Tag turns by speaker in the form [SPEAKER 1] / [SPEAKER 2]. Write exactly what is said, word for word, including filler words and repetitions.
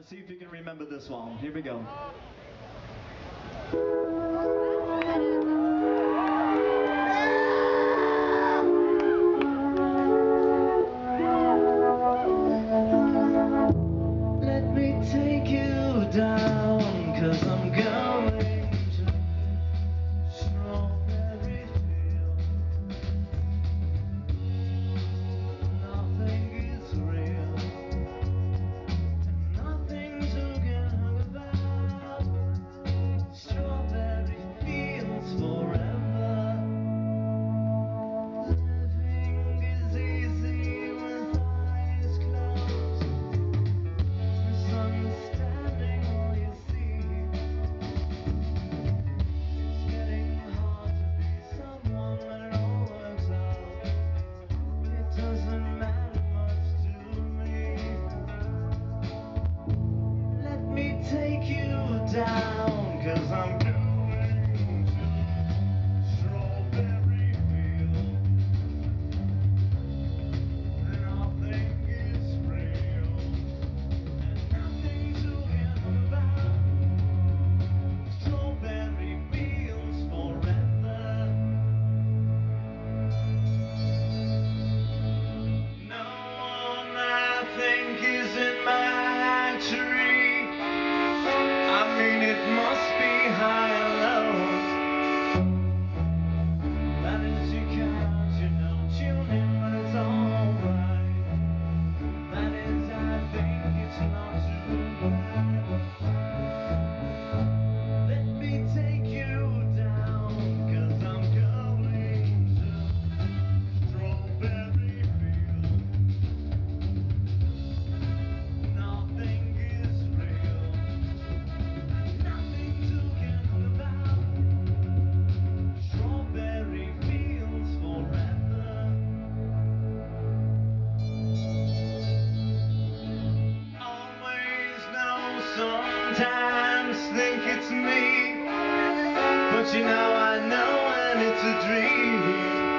[SPEAKER 1] Let's see if you can remember this one. Here we go. Let me take you down, 'cause I'm going to strawberry field. Nothing is real, and nothing to get hung about. Strawberry fields forever. Living is easy with eyes closed. Misunderstanding all you see. It's getting hard to be someone when it all works out. It doesn't matter much to me. Let me take you down, 'cause I'm going to strawberry field. Nothing is real, and nothing to get about. Strawberry fields forever. No one I think is in my tree. I mean, it must be high and low. That is, you can't, you know, tune in when it's alright. That is, I think it's not too bad. Let me take you down, 'cause I'm going to strawberry field. Nothing is real, nothing to get about. Strawberry fields forever. Always know, sometimes think it's me, but you know I know when it's a dream.